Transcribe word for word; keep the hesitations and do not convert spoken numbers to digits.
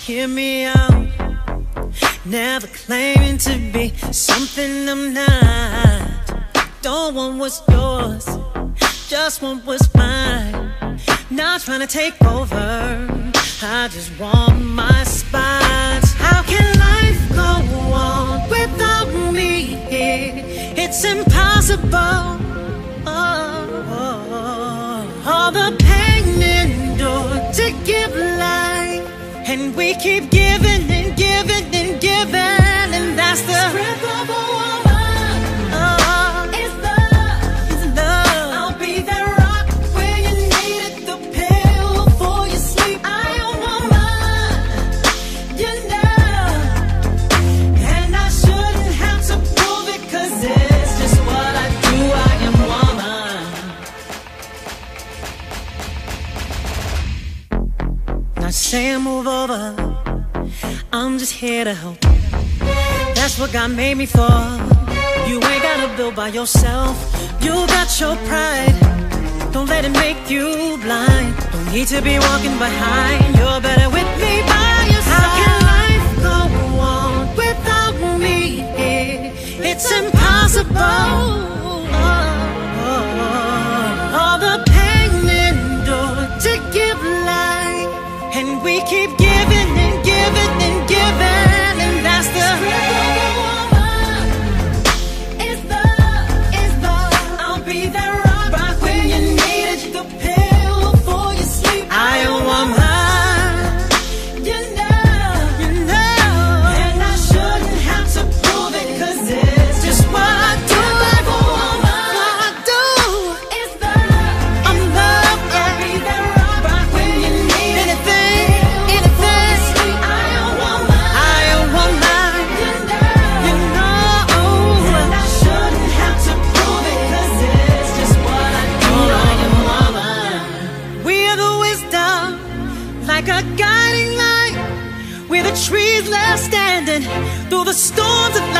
Hear me out. Never claiming to be something I'm not. Don't want what's yours, just want what's mine. Not trying to take over, I just want my spot. How can life go on without me here? It's impossible. Oh, oh, oh. All the pain endured to give life, and we keep giving and giving and giving, and that's the strength of a woman. Oh, it's love, it's love. I'll be that rock where you need it, the pill before you sleep. I am woman, you know, and I shouldn't have to prove it, 'cause it's just what I do. I am woman. Not saying move over, I'm just here to help. That's what God made me for. You ain't gotta build by yourself. You got your pride, don't let it make you blind. Don't need to be walking behind, you're better with me by your side. How can life go on without me here? It's impossible. Oh, oh, oh. All the pain endured to give life, and we keep giving and giving and giving, and that's the strength of a woman. It's love, it's love. I'll be that rock, rock where you need it, the pill before you sleep. I am woman, you know, you know, and I shouldn't have to prove it, 'cause it's just what I do. Like a woman, what I do is love. I'm love. I'll be that rock, rock where you need it. Anything, anything. I am woman, I am woman. You know, you know, and I shouldn't have to prove it, 'cause it's just what I do. I am woman. We're the wisdom, like a guiding light. We're the trees left standing through the storms of